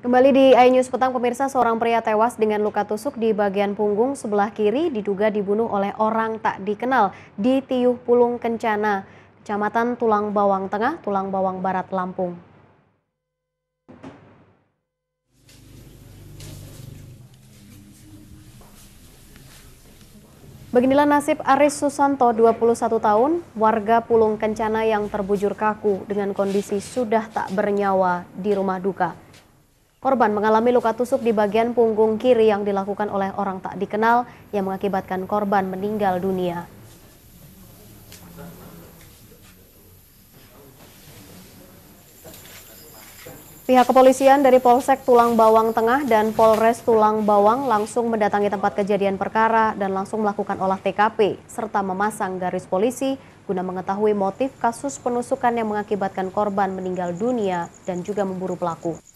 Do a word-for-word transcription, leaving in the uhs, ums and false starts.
Kembali di iNews Petang, pemirsa, seorang pria tewas dengan luka tusuk di bagian punggung sebelah kiri diduga dibunuh oleh orang tak dikenal di Tiuh Pulung Kencana, Kecamatan Tulang Bawang Tengah, Tulang Bawang Barat, Lampung. Beginilah nasib Aris Susanto, dua puluh satu tahun, warga Pulung Kencana yang terbujur kaku dengan kondisi sudah tak bernyawa di rumah duka. Korban mengalami luka tusuk di bagian punggung kiri yang dilakukan oleh orang tak dikenal yang mengakibatkan korban meninggal dunia. Pihak kepolisian dari Polsek Tulang Bawang Tengah dan Polres Tulang Bawang langsung mendatangi tempat kejadian perkara dan langsung melakukan olah T K P serta memasang garis polisi guna mengetahui motif kasus penusukan yang mengakibatkan korban meninggal dunia dan juga memburu pelaku.